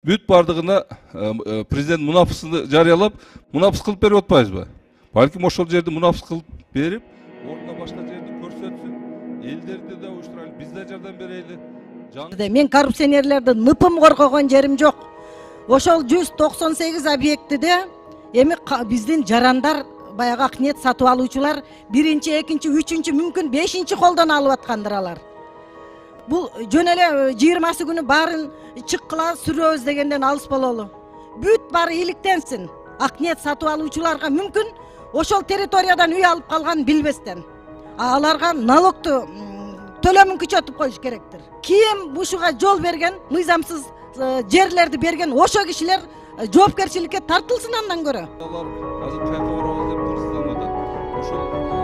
бүт бардыгына президент мунапысын жарыялап, мунапыс кылып берип атпайбызбы? Балким ошол жерди мунапыс кылып берип, ордуна башка жерди көрсөтсүн, элдерди да уюштурайлы, биз да жардам берели. Мен коррупционерлерди ныпым коргогон жерим жок. Ошол 198 объектиде эми биздин жарандар баягы акниет сатып алуучулар 1-2, 3, мүмкүн 5 колдон алып аткандыр алар. Бул жөн эле 20 күнү баарын чыккыла сүрөбүз дегенден алыс бололу. Бүт баары иликтенсин. Акниет сатып алуучуларга мүмкүн ошол территориядан үй алып калган билбестен. Аларга налогту төлөмүн күчөтүп коюш керектир. Ким бушуга жол берген, мыйзамсыз жерлерди берген ошо кишилер жоопкерчиликке тартылсын андан көрө. Алар азыр кайка барабыз деп тырсызданып атат. Ошол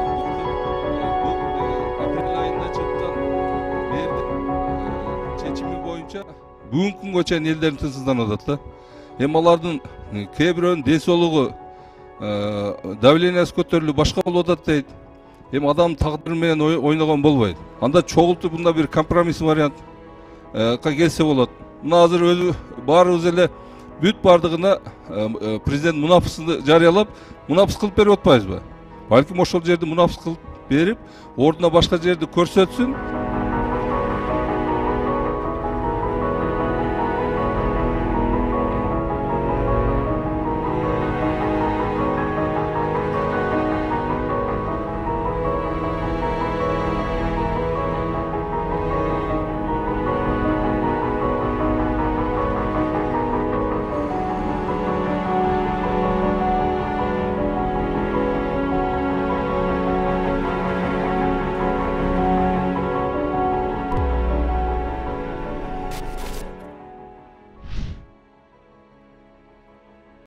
апрель айында чыккан мэрдин чечими боюнча бүгүнкү күнгө чейин элдерин тырсызданып атат да. Эми алардын кээ бирөөнүн ден соолугу давлениясы көтөрүлүп башка болуп атат дейт. Эми адам тагдыры менен ойногон болбойт. Анда чогултуп мында бир компромисс вариантка келсе болот. Мына азыр өзү баарыбыз эле бүт бардыгына президент мунапысын жарыялап, мунапыс кылып берип атпайбызбы? Балким ошол жерди мунапыс кылып берип, ордуна башка жерди көрсөтсүн.